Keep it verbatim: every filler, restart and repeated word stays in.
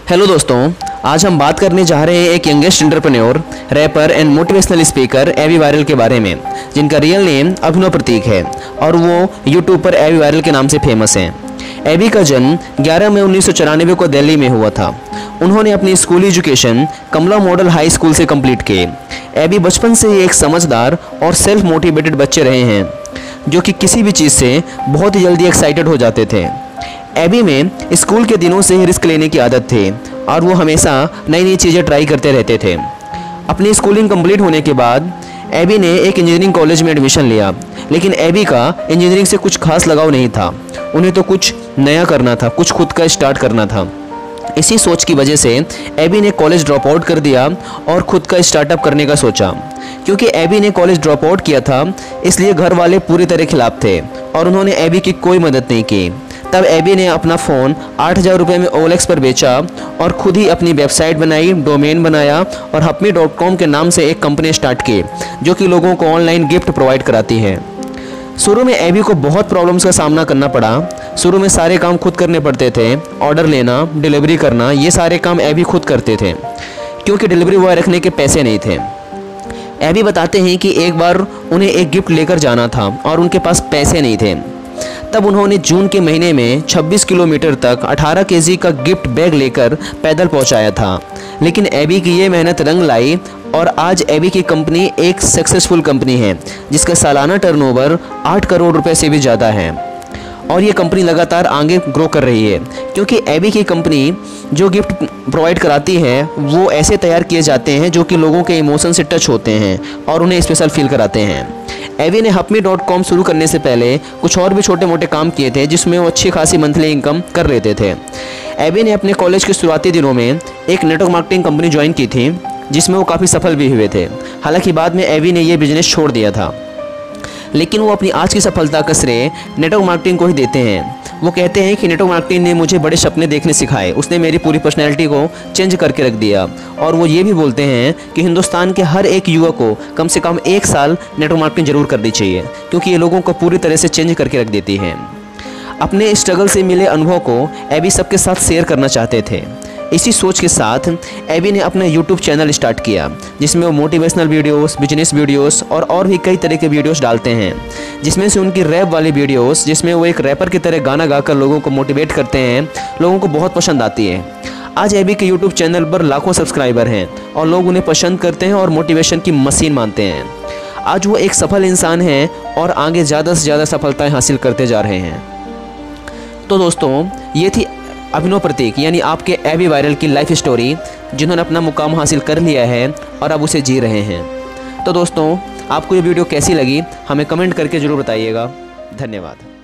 Hello दोस्तों, आज हम बात करने जा रहे हैं एक youngest entrepreneur, rapper and motivational speaker AV Viral के बारे में, जिनका रियल नेम अभिनव प्रतीक है और वो यूट्यूब पर एवी वायरल के नाम से फेमस हैं। एवी का जन्म ग्यारह मई उन्नीस सौ चौरानवे को दिल्ली में हुआ था। उन्होंने अपनी school education Kamla model high school से कंप्लीट की। एवी बचपन से ही एक समझदार और सेल्फ मोटिवेटेड बच्चे रहे हैं, जो कि किसी भी चीज़ से बहुत ही जल्दी एक्साइटेड हो जाते थे। एवी में स्कूल के दिनों से ही रिस्क लेने की आदत थी और वो हमेशा नई नई चीज़ें ट्राई करते रहते थे। अपनी स्कूलिंग कंप्लीट होने के बाद एवी ने एक इंजीनियरिंग कॉलेज में एडमिशन लिया, लेकिन एवी का इंजीनियरिंग से कुछ खास लगाव नहीं था। उन्हें तो कुछ नया करना था, कुछ खुद का स्टार्ट करना था। इसी सोच की वजह से एवी ने कॉलेज ड्रॉप आउट कर दिया और ख़ुद का स्टार्टअप करने का सोचा। क्योंकि एवी ने कॉलेज ड्रॉप आउट किया था, इसलिए घर वाले पूरी तरह खिलाफ थे और उन्होंने एवी की कोई मदद नहीं की। तब एवी ने अपना फ़ोन आठ हज़ार रुपये में ओएलएक्स पर बेचा और ख़ुद ही अपनी वेबसाइट बनाई, डोमेन बनाया और हपमे डॉट कॉम के नाम से एक कंपनी स्टार्ट की, जो कि लोगों को ऑनलाइन गिफ्ट प्रोवाइड कराती है। शुरू में एवी को बहुत प्रॉब्लम्स का सामना करना पड़ा। शुरू में सारे काम खुद करने पड़ते थे। ऑर्डर लेना, डिलीवरी करना, ये सारे काम एवी खुद करते थे, क्योंकि डिलीवरी बॉय रखने के पैसे नहीं थे। एवी बताते हैं कि एक बार उन्हें एक गिफ्ट लेकर जाना था और उनके पास पैसे नहीं थे। तब उन्होंने जून के महीने में छब्बीस किलोमीटर तक अठारह केजी का गिफ्ट बैग लेकर पैदल पहुंचाया था। लेकिन एवी की ये मेहनत रंग लाई और आज एवी की कंपनी एक सक्सेसफुल कंपनी है, जिसका सालाना टर्नओवर आठ करोड़ रुपए से भी ज़्यादा है और ये कंपनी लगातार आगे ग्रो कर रही है, क्योंकि एवी की कंपनी जो गिफ्ट प्रोवाइड कराती है वो ऐसे तैयार किए जाते हैं जो कि लोगों के इमोशन से टच होते हैं और उन्हें स्पेशल फील कराते हैं। एवी ने हपमे डॉट कॉम शुरू करने से पहले कुछ और भी छोटे मोटे काम किए थे, जिसमें वो अच्छी खासी मंथली इनकम कर लेते थे। एवी ने अपने कॉलेज के शुरुआती दिनों में एक नेटवर्क मार्केटिंग कंपनी ज्वाइन की थी, जिसमें वो काफ़ी सफल भी हुए थे। हालांकि बाद में एवी ने ये बिजनेस छोड़ दिया था, लेकिन वो अपनी आज की सफलता का श्रेय नेटवर्क मार्केटिंग को ही देते हैं। वो कहते हैं कि नेटवर्क मार्केटिंग ने मुझे बड़े सपने देखने सिखाए, उसने मेरी पूरी पर्सनैलिटी को चेंज करके रख दिया। और वो ये भी बोलते हैं कि हिंदुस्तान के हर एक युवक को कम से कम एक साल नेटवर्क मार्केटिंग जरूर करनी चाहिए, क्योंकि ये लोगों को पूरी तरह से चेंज करके रख देती है। अपने स्ट्रगल से मिले अनुभव को एवी सबके साथ शेयर करना चाहते थे। इसी सोच के साथ एवी ने अपना यूट्यूब चैनल स्टार्ट किया, जिसमें वो मोटिवेशनल वीडियोस, बिजनेस वीडियोस और और भी कई तरह के वीडियोस डालते हैं। जिसमें से उनकी रैप वाली वीडियोस, जिसमें वो एक रैपर की तरह गाना गाकर लोगों को मोटिवेट करते हैं, लोगों को बहुत पसंद आती है। आज एवी के यूट्यूब चैनल पर लाखों सब्सक्राइबर हैं और लोग उन्हें पसंद करते हैं और मोटिवेशन की मशीन मानते हैं। आज वो एक सफल इंसान हैं और आगे ज़्यादा से ज़्यादा सफलताएँ हासिल करते जा रहे हैं। तो दोस्तों, ये थी अभिनव प्रतीक यानी आपके एवी वायरल की लाइफ स्टोरी, जिन्होंने अपना मुकाम हासिल कर लिया है और अब उसे जी रहे हैं। तो दोस्तों, आपको ये वीडियो कैसी लगी हमें कमेंट करके ज़रूर बताइएगा। धन्यवाद।